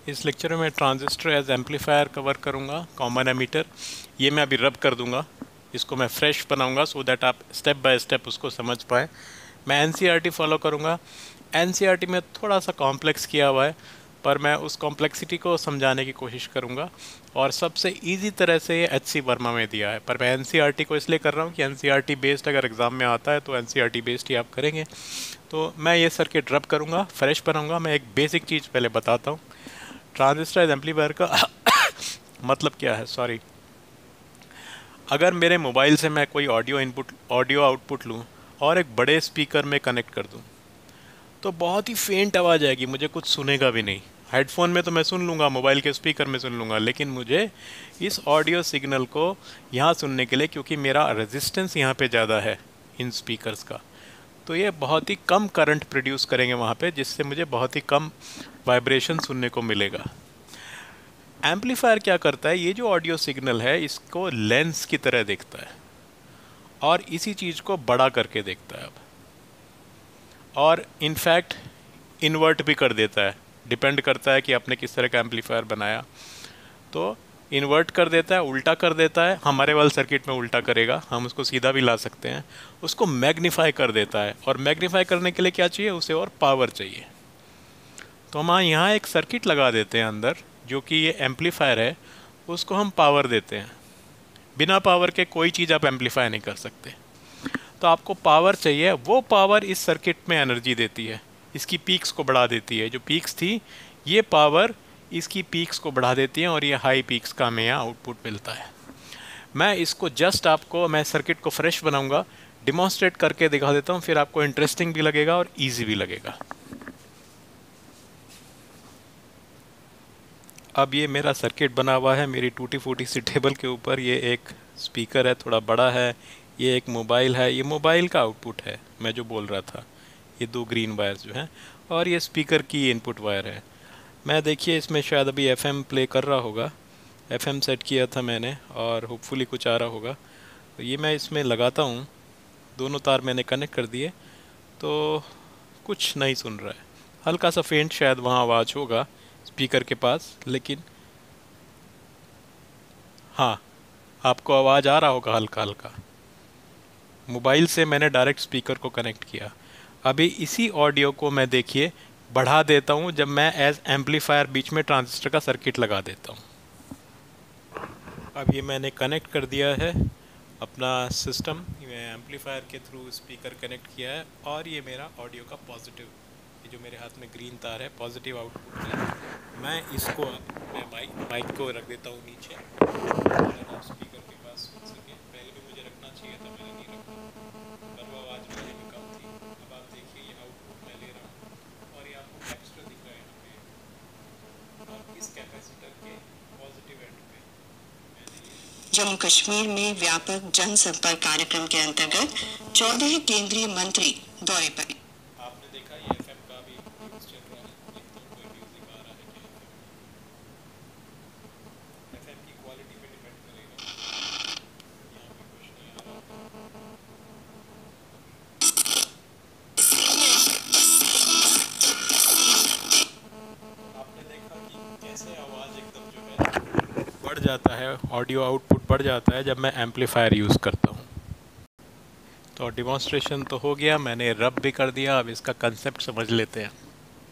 इस लेक्चर में मैं ट्रांजिस्टर एज एम्पलीफायर कवर करूंगा, कॉमन एमीटर। ये मैं अभी रब कर दूंगा, इसको मैं फ्रेश बनाऊंगा सो दैट आप स्टेप बाय स्टेप उसको समझ पाएँ। मैं एनसीईआरटी फॉलो करूंगा। एनसीईआरटी में थोड़ा सा कॉम्प्लेक्स किया हुआ है, पर मैं उस कॉम्प्लेक्सिटी को समझाने की कोशिश करूंगा और सबसे इजी तरह से ये एचसी वर्मा में दिया है। पर मैं एनसीईआरटी को इसलिए कर रहा हूँ कि एनसीईआरटी बेस्ड अगर एग्ज़ाम में आता है तो एनसीईआरटी बेस्ड ही आप करेंगे। तो मैं ये सर्किट रब करूँगा, फ्रेश बनाऊँगा। मैं एक बेसिक चीज़ पहले बताता हूँ। ट्रांजिस्टर एम्पलीफायर का मतलब क्या है। सॉरी, अगर मेरे मोबाइल से मैं कोई ऑडियो आउटपुट लूँ और एक बड़े स्पीकर में कनेक्ट कर दूँ तो बहुत ही फेंट आवाज़ आएगी, मुझे कुछ सुनेगा भी नहीं। हेडफोन में तो मैं सुन लूँगा, मोबाइल के स्पीकर में सुन लूँगा, लेकिन मुझे इस ऑडियो सिग्नल को यहाँ सुनने के लिए, क्योंकि मेरा रेजिस्टेंस यहाँ पे ज़्यादा है इन स्पीकर्स का, तो ये बहुत ही कम करंट प्रोड्यूस करेंगे वहाँ पे, जिससे मुझे बहुत ही कम वाइब्रेशन सुनने को मिलेगा। एम्पलीफायर क्या करता है, ये जो ऑडियो सिग्नल है इसको लेंस की तरह देखता है और इसी चीज़ को बड़ा करके देखता है अब, और इनफैक्ट इन्वर्ट भी कर देता है। डिपेंड करता है कि आपने किस तरह का एम्पलीफायर बनाया, तो इन्वर्ट कर देता है, उल्टा कर देता है। हमारे वाले सर्किट में उल्टा करेगा, हम उसको सीधा भी ला सकते हैं। उसको मैग्नीफाई कर देता है, और मैग्नीफाई करने के लिए क्या चाहिए, उसे और पावर चाहिए। तो हम यहाँ एक सर्किट लगा देते हैं अंदर, जो कि ये एम्पलीफायर है, उसको हम पावर देते हैं। बिना पावर के कोई चीज़ आप एम्पलीफाई नहीं कर सकते, तो आपको पावर चाहिए। वो पावर इस सर्किट में एनर्जी देती है, इसकी पीक्स को बढ़ा देती है। जो पीक्स थी, ये पावर इसकी पीक्स को बढ़ा देती है और ये हाई पीक्स का हमें यहाँ आउटपुट मिलता है। मैं इसको जस्ट आपको, मैं सर्किट को फ्रेश बनाऊंगा, डिमॉन्स्ट्रेट करके दिखा देता हूँ, फिर आपको इंटरेस्टिंग भी लगेगा और ईजी भी लगेगा। अब ये मेरा सर्किट बना हुआ है मेरी टूटी फूटी सी टेबल के ऊपर। ये एक स्पीकर है, थोड़ा बड़ा है। ये एक मोबाइल है, ये मोबाइल का आउटपुट है मैं जो बोल रहा था। ये दो ग्रीन वायर्स जो हैं, और ये स्पीकर की इनपुट वायर है। मैं देखिए इसमें शायद अभी एफएम प्ले कर रहा होगा, एफएम सेट किया था मैंने और होपफुली कुछ आ रहा होगा। तो ये मैं इसमें लगाता हूँ, दोनों तार मैंने कनेक्ट कर दिए, तो कुछ नहीं सुन रहा है। हल्का सा फेंट शायद वहाँ आवाज़ होगा स्पीकर के पास, लेकिन हाँ, आपको आवाज़ आ रहा होगा हल्का हल्का। मोबाइल से मैंने डायरेक्ट स्पीकर को कनेक्ट किया। अभी इसी ऑडियो को मैं देखिए बढ़ा देता हूँ जब मैं एज एम्पलीफायर बीच में ट्रांजिस्टर का सर्किट लगा देता हूँ। अब ये मैंने कनेक्ट कर दिया है अपना सिस्टम, मैं एम्पलीफायर के थ्रू स्पीकर कनेक्ट किया है, और ये मेरा ऑडियो का पॉजिटिव, ये जो मेरे हाथ में ग्रीन तार है, पॉजिटिव आउटपुट है। मैं इसको, मैं माइक को रख देता हूँ नीचे, स्पीकर के पास सुन सके। पहले भी मुझे रखना चाहिए था, मैंने नहीं रखा, पर वो आवाज़ मेरे में कम थी। अब आप देखिए ये आउटपुट मैं ले रहा हूँ और ये आपको टेक्सचर दिख रहा है यहाँ पे, और इस कैपेसिटर के पॉजिटिव एंड पे मैंने जम्मू कश्मीर में व्यापक जनसंपर्क कार्यक्रम के अंतर्गत 14 केंद्रीय मंत्री दौरे पर। आपने देखा ये एफएम का भी न्यूज़ चल रहा है, देखते हैं कोई म्यूजिक आ रहा है क्या। एफएम की क्वालिटी पे डिपेंड करेगा, यहाँ पे कुछ नहीं आ रहा। आपने देखा कि कैसे आवाज़ एकदम जो है बढ़ जाता है, ऑडियो आउटपुट बढ़ जाता है जब मैं एम्पलीफायर यूज़ करता हूँ। तो डिमॉन्स्ट्रेशन तो हो गया, मैंने रब भी कर दिया। अब इसका कंसेप्ट समझ लेते हैं।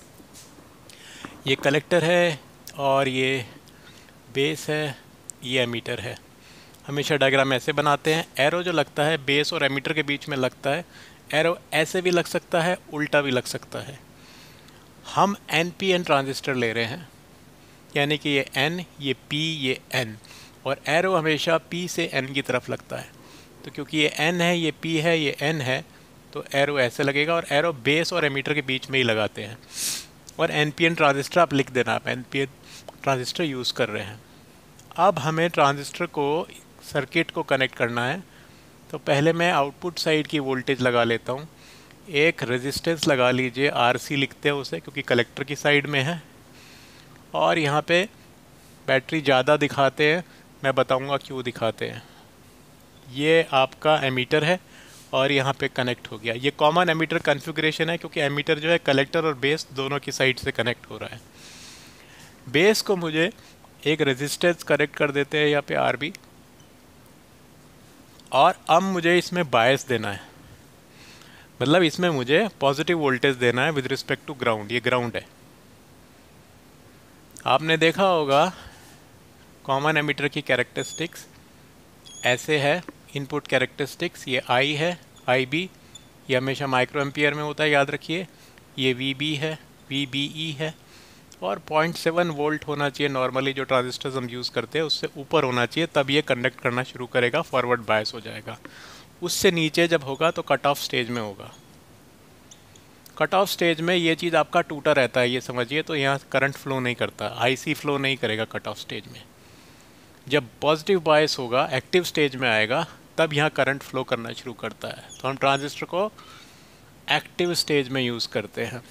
ये कलेक्टर है और ये बेस है, ये एमीटर है। हमेशा डायग्राम ऐसे बनाते हैं, एरो जो लगता है बेस और एमीटर के बीच में लगता है, एरो ऐसे भी लग सकता है, उल्टा भी लग सकता है। हम NPN ट्रांजिस्टर ले रहे हैं, यानी कि ये N, ये P, ये N, और एरो हमेशा P से N की तरफ लगता है। तो क्योंकि ये N है, ये P है, ये N है, तो एरो ऐसे लगेगा, और एरो बेस और एमीटर के बीच में ही लगाते हैं। और NPN ट्रांजिस्टर आप लिख देना, आप NPN ट्रांजिस्टर यूज़ कर रहे हैं। अब हमें ट्रांजिस्टर को, सर्किट को कनेक्ट करना है, तो पहले मैं आउटपुट साइड की वोल्टेज लगा लेता हूँ। एक रेजिस्टेंस लगा लीजिए, RC लिखते हैं उसे, क्योंकि कलेक्टर की साइड में है। और यहाँ पे बैटरी ज़्यादा दिखाते हैं, मैं बताऊँगा क्यों दिखाते हैं। ये आपका एमीटर है और यहाँ पे कनेक्ट हो गया। ये कॉमन एमीटर कॉन्फ़िगरेशन है, क्योंकि एमीटर जो है कलेक्टर और बेस दोनों की साइड से कनेक्ट हो रहा है। बेस को मुझे एक रेजिस्टेंस कनेक्ट कर देते हैं यहाँ पे RB, और अब मुझे इसमें बायस देना है, मतलब इसमें मुझे पॉजिटिव वोल्टेज देना है विद रिस्पेक्ट टू ग्राउंड। ये ग्राउंड है। आपने देखा होगा कॉमन एमीटर की कैरेक्टरिस्टिक्स ऐसे है। इनपुट कैरेक्टरिस्टिक्स ये I है, IB, ये हमेशा माइक्रो एम्पियर में होता है, याद रखिए। ये VB है, VBE है, और 0.7 वोल्ट होना चाहिए नॉर्मली, जो ट्रांजिस्टर्स हम यूज़ करते हैं उससे ऊपर होना चाहिए, तब ये कंडक्ट करना शुरू करेगा, फॉरवर्ड बायस हो जाएगा। उससे नीचे जब होगा तो कट ऑफ स्टेज में होगा। कट ऑफ स्टेज में ये चीज़ आपका टूटा रहता है, ये समझिए। तो यहाँ करंट फ्लो नहीं करता, IC फ्लो नहीं करेगा कट ऑफ स्टेज में। जब पॉजिटिव बायस होगा, एक्टिव स्टेज में आएगा, तब यहाँ करंट फ्लो करना शुरू करता है। तो हम ट्रांजिस्टर को एक्टिव स्टेज में यूज़ करते हैं।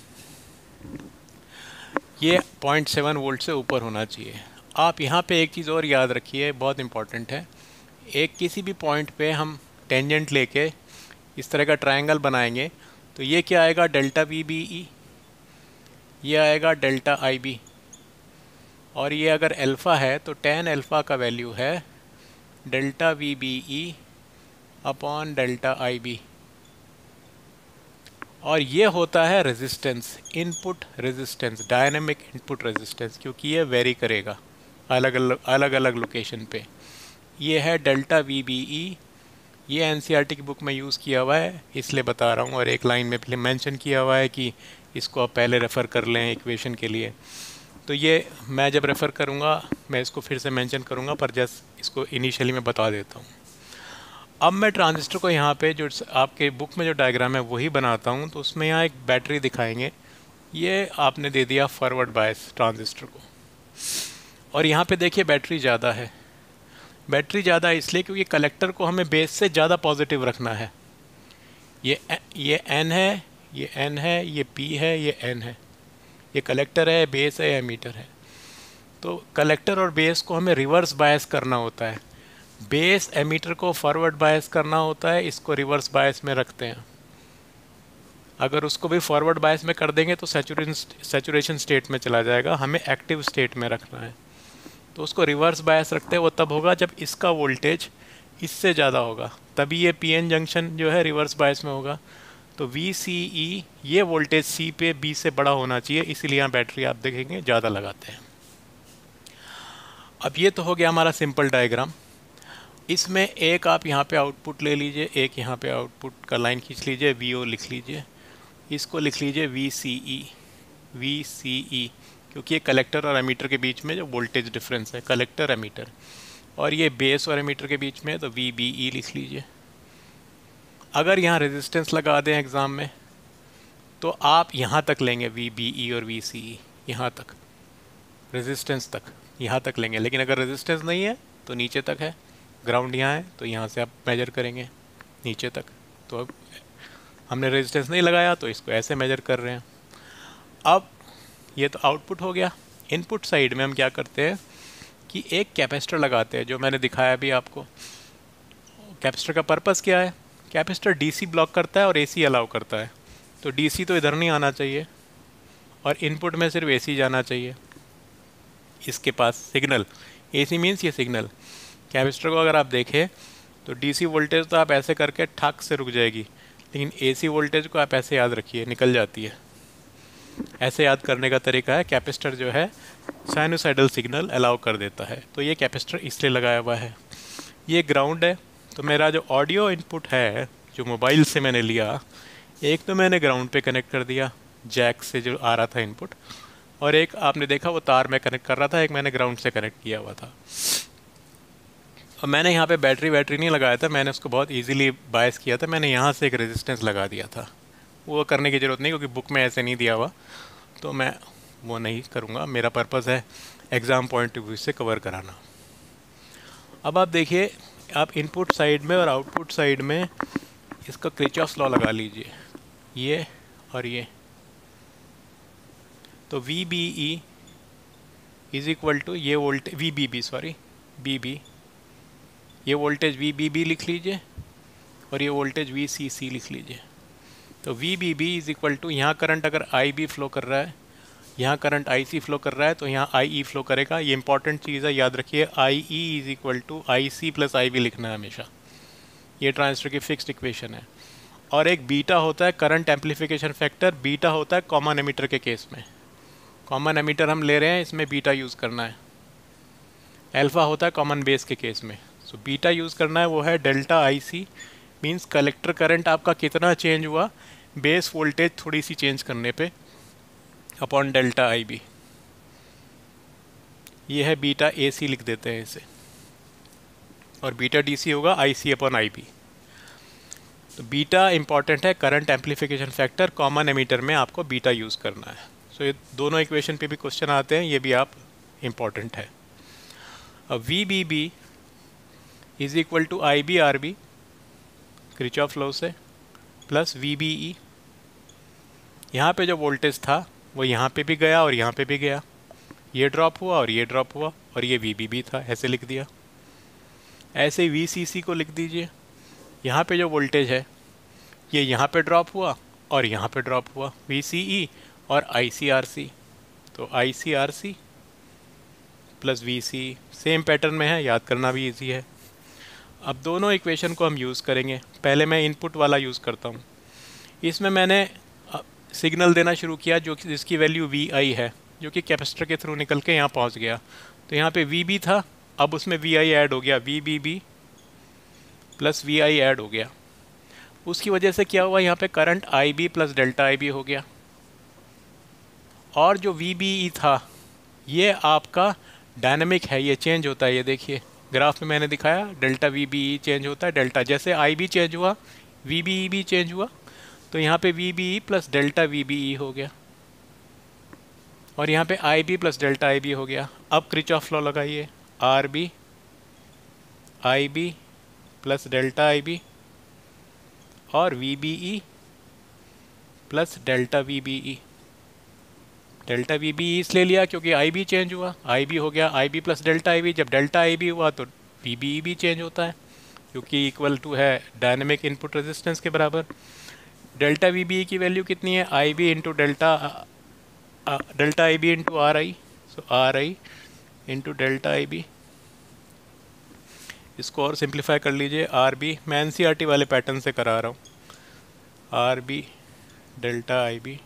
ये 0.7 वोल्ट से ऊपर होना चाहिए। आप यहाँ पे एक चीज़ और याद रखिए, बहुत इंपॉर्टेंट है। एक किसी भी पॉइंट पे हम टेंजेंट लेके इस तरह का ट्रायंगल बनाएंगे, तो ये क्या आएगा, डेल्टा VBE, ये आएगा डेल्टा IB, और ये अगर अल्फ़ा है तो tan अल्फ़ा का वैल्यू है delta VBE upon delta IB, और ये होता है resistance, input resistance, dynamic input resistance, क्योंकि ये वेरी करेगा अलग अलग लोकेशन पे। ये है डेल्टा VBE। ये NCERT की बुक में यूज़ किया हुआ है, इसलिए बता रहा हूँ, और एक लाइन में मेंशन किया हुआ है कि इसको आप पहले रेफ़र कर लें इक्वेशन के लिए। तो ये मैं जब रेफ़र करूँगा मैं इसको फिर से मेंशन करूँगा, पर जस्ट इसको इनिशियली मैं बता देता हूँ। अब मैं ट्रांजिस्टर को यहाँ पे जो आपके बुक में जो डायग्राम है वही बनाता हूँ। तो उसमें यहाँ एक बैटरी दिखाएंगे, ये आपने दे दिया फॉरवर्ड बायस ट्रांजिस्टर को, और यहाँ पे देखिए बैटरी ज़्यादा है। बैटरी ज़्यादा इसलिए क्योंकि कलेक्टर को हमें बेस से ज़्यादा पॉजिटिव रखना है। ये N है, ये N है, ये P है, ये N है। ये कलेक्टर है, बेस है, एमीटर है। तो कलेक्टर और बेस को हमें रिवर्स बायस करना होता है। बेस एमीटर को फॉरवर्ड बायस करना होता है, इसको रिवर्स बायस में रखते हैं। अगर उसको भी फॉरवर्ड बायस में कर देंगे तो सैचुरेशन स्टेट में चला जाएगा, हमें एक्टिव स्टेट में रखना है। तो उसको रिवर्स बायस रखते हैं। वो तब होगा जब इसका वोल्टेज इससे ज़्यादा होगा, तभी ये PN जंक्शन जो है रिवर्स बायस में होगा। तो VCE, ये वोल्टेज C पे B से बड़ा होना चाहिए, इसीलिए यहाँ बैटरी आप देखेंगे ज़्यादा लगाते हैं। अब ये तो हो गया हमारा सिंपल डायग्राम। इसमें एक आप यहाँ पे आउटपुट ले लीजिए, एक यहाँ पे आउटपुट का लाइन खींच लीजिए, VO लिख लीजिए, इसको लिख लीजिए VCE, क्योंकि ये कलेक्टर और एमीटर के बीच में जो वोल्टेज डिफरेंस है, कलेक्टर एमीटर, और ये बेस और एमीटर के बीच में, तो VBE लिख लीजिए। अगर यहाँ रेजिस्टेंस लगा दें एग्ज़ाम में तो आप यहाँ तक लेंगे VBE और VCE, यहाँ तक रेजिस्टेंस तक, यहाँ तक लेंगे। लेकिन अगर रेजिस्टेंस नहीं है तो नीचे तक है, ग्राउंड यहाँ है तो यहाँ से आप मेजर करेंगे नीचे तक। तो अब हमने रेजिस्टेंस नहीं लगाया तो इसको ऐसे मेजर कर रहे हैं। अब ये तो आउटपुट हो गया। इनपुट साइड में हम क्या करते हैं कि एक कैपेसिटर लगाते हैं, जो मैंने दिखाया अभी आपको। कैपेसिटर का पर्पस क्या है, कैपेसिटर DC ब्लॉक करता है और AC अलाउ करता है। तो DC तो इधर नहीं आना चाहिए और इनपुट में सिर्फ AC जाना चाहिए। इसके पास सिग्नल AC मीन्स ये सिग्नल। कैपेसिटर को अगर आप देखें तो DC वोल्टेज तो आप ऐसे करके ठक से रुक जाएगी, लेकिन AC वोल्टेज को आप ऐसे याद रखिए, निकल जाती है। ऐसे याद करने का तरीका है, कैपेसिटर जो है साइनोसाइडल सिग्नल अलाउ कर देता है। तो ये कैपेसिटर इसलिए लगाया हुआ है। ये ग्राउंड है। तो मेरा जो ऑडियो इनपुट है जो मोबाइल से मैंने लिया, एक तो मैंने ग्राउंड पे कनेक्ट कर दिया जैक से जो आ रहा था इनपुट, और एक आपने देखा वो तार में कनेक्ट कर रहा था, एक मैंने ग्राउंड से कनेक्ट किया हुआ था। और मैंने यहाँ पे बैटरी नहीं लगाया था, मैंने उसको बहुत इजीली बायस किया था। मैंने यहाँ से एक रेजिस्टेंस लगा दिया था। वो करने की ज़रूरत नहीं क्योंकि बुक में ऐसे नहीं दिया हुआ, तो मैं वो नहीं करूँगा। मेरा पर्पज़ है एग्ज़ाम पॉइंट ऑफ व्यू से कवर कराना। अब आप देखिए, आप इनपुट साइड में और आउटपुट साइड में इसका किरचॉफ लॉ लगा लीजिए, ये और ये। तो VBE इज इक्वल टू ये वोल्टेज BB, ये वोल्टेज VBB लिख लीजिए और ये वोल्टेज VCC लिख लीजिए। तो VBB इज इक्वल टू, यहाँ करंट अगर IB फ्लो कर रहा है यहाँ करंट आई सी फ्लो कर रहा है तो यहाँ आई ई फ्लो करेगा। ये इंपॉर्टेंट चीज़ है, याद रखिए, I E is equal to I C plus I B लिखना है हमेशा। ये ट्रांजिस्टर की फिक्स्ड इक्वेशन है। और एक बीटा होता है करंट एम्पलीफिकेशन फैक्टर, बीटा होता है कॉमन एमीटर के केस में। कॉमन एमीटर हम ले रहे हैं, इसमें बीटा यूज़ करना है। अल्फा होता है कॉमन बेस के केस में। सो बीटा यूज़ करना है, वो है delta I C, means collector current आपका कितना चेंज हुआ बेस वोल्टेज थोड़ी सी चेंज करने पे, अपॉन डेल्टा आई बी। ये है बीटा ए सी, लिख देते हैं इसे, और बीटा डी सी होगा I C upon I B. तो बीटा इंपॉर्टेंट है current amplification factor, common emitter में आपको बीटा यूज़ करना है। सो ये दोनों इक्वेशन पे भी क्वेश्चन आते हैं, ये भी आप इम्पॉर्टेंट है। अब V B B is equal to I B R B Kirchhoff law से, प्लस वी बी ई। यहाँ पे जो वोल्टेज था वो यहाँ पे भी गया और यहाँ पे भी गया, ये ड्रॉप हुआ और ये ड्रॉप हुआ, और ये वी बी बी था, ऐसे लिख दिया। ऐसे ही वी सी सी को लिख दीजिए। यहाँ पे जो वोल्टेज है ये यहाँ पे ड्रॉप हुआ और यहाँ पे ड्रॉप हुआ, वी सी ई और आई सी आर सी। तो I C R C plus V C, same pattern में है, याद करना भी इजी है। अब दोनों इक्वेशन को हम यूज़ करेंगे। पहले मैं इनपुट वाला यूज़ करता हूँ। इसमें मैंने सिग्नल देना शुरू किया जो कि जिसकी वैल्यू वी आई है, जो कि कैपेसिटर के थ्रू निकल के यहाँ पहुँच गया। तो यहाँ पे वी बी था, अब उसमें वी आई ऐड हो गया, V B B plus V I add हो गया। उसकी वजह से क्या हुआ, यहाँ पे current I B plus delta I B हो गया। और जो वी बी ई था ये आपका डायनेमिक है, ये चेंज होता है। ये देखिए ग्राफ में मैंने दिखाया, delta V B E change होता है, डेल्टा जैसे आई बी चेंज हुआ वी बी ई भी चेंज हुआ। तो यहाँ पे V B E plus delta V B E हो गया, और यहाँ पे I B plus delta I B हो गया। अब किरचॉफ लॉ लगाइए, R B I B plus delta I B और V B E plus delta V B E. Delta V B E इसलिए लिया क्योंकि आई बी चेंज हुआ, आई बी हो गया I B plus delta I B. जब delta I B हुआ तो वी बी ई भी चेंज होता है, क्योंकि इक्वल टू है डायनेमिक इनपुट रेजिस्टेंस के बराबर। डेल्टा वी बी ई की वैल्यू कितनी है, I B into delta I B into R I. So R I into delta I B. इसको और सिंप्लीफाई कर लीजिए, आर बी, मैं NCERT वाले पैटर्न से करा रहा हूँ, R B delta I B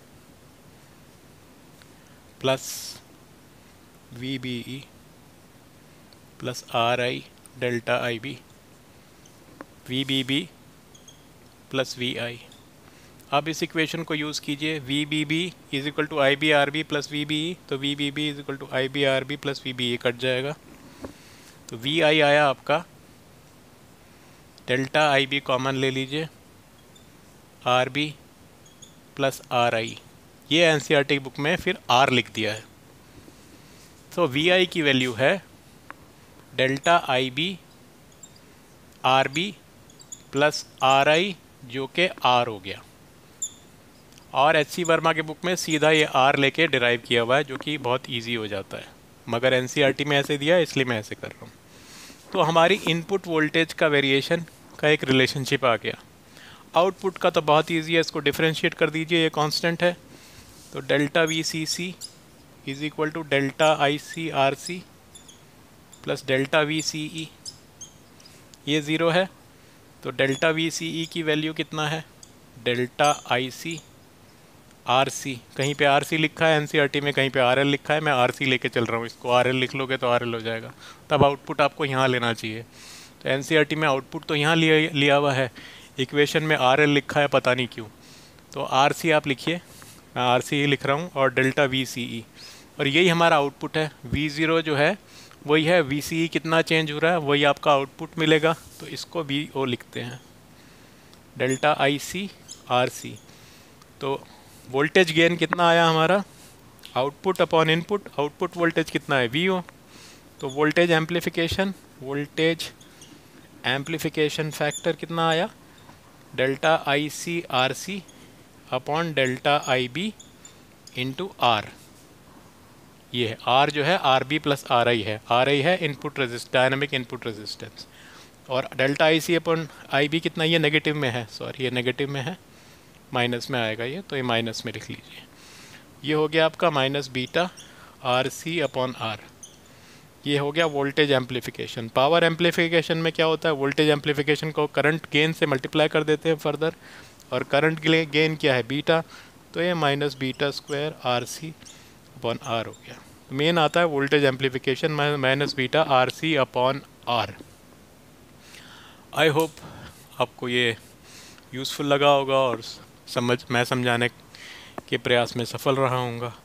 plus V B E plus R I delta I B, V B B plus V I. अब इस इक्वेशन को यूज़ कीजिए, V B B is equal to I B R B plus V B E. तो V B B is equal to I B R B plus V B E cut जाएगा। तो we आई आया आपका, delta I B common ले लीजिए, R B plus R I. ये NCERT book में फिर आर लिख दिया है। तो वी आई की वैल्यू है delta I B R B plus R I, जो कि आर हो गया। और HC वर्मा के बुक में सीधा ये आर लेके डिराइव किया हुआ है, जो कि बहुत इजी हो जाता है, मगर NCERT में ऐसे दिया है इसलिए मैं ऐसे कर रहा हूँ। तो हमारी इनपुट वोल्टेज का वेरिएशन का एक रिलेशनशिप आ गया। आउटपुट का तो बहुत ईजी है, इसको डिफरेंशिएट कर दीजिए, ये कांस्टेंट है। तो delta V C C is equal to delta I C R C plus delta V C E, ये ज़ीरो है। तो डेल्टा वी सी ई की वैल्यू कितना है, डेल्टा आई सी आर सी, कहीं पे आर सी लिखा है NCERT में, कहीं पे आर एल लिखा है, मैं आर सी लेके चल रहा हूँ। इसको आर एल लिख लोगे तो आर एल हो जाएगा, तब आउटपुट आपको यहाँ लेना चाहिए। तो NCERT में आउटपुट तो यहाँ लिया हुआ है, इक्वेशन में आर एल लिखा है, पता नहीं क्यों। तो आर सी आप लिखिए, मैं आर सी ही लिख रहा हूँ, और डेल्टा वी सी ई, और यही हमारा आउटपुट है। वी ज़ीरो जो है वही है, वी सी ई कितना चेंज हो रहा है वही आपका आउटपुट मिलेगा। तो इसको वी ओ लिखते हैं, delta I C R C. तो वोल्टेज गेन कितना आया हमारा, output upon input, output voltage कितना है, वी ओ। तो वोल्टेज एम्पलीफिकेशन फैक्टर कितना आया, delta I C R C upon delta I B into R. ये है आर, जो है R B plus R I है, आर आई है इनपुट डायनामिक इनपुट रेजिस्टेंस, और delta I C upon I B कितना, ये नेगेटिव में है, सॉरी ये नेगेटिव में है, माइनस में आएगा ये, तो ये माइनस में लिख लीजिए। ये हो गया आपका minus beta R C upon R. ये हो गया वोल्टेज एम्पलीफिकेशन। पावर एम्पलीफिकेशन में क्या होता है, वोल्टेज एम्पलीफिकेशन को करंट गेन से मल्टीप्लाई कर देते हैं फर्दर, और करंट गेन क्या है, बीटा, तो ये minus beta square R C upon R हो गया। मेन आता है voltage amplification minus beta R C upon R. I hope आपको ये यूज़फुल लगा होगा और मैं समझाने के प्रयास में सफल रहा हूँगा।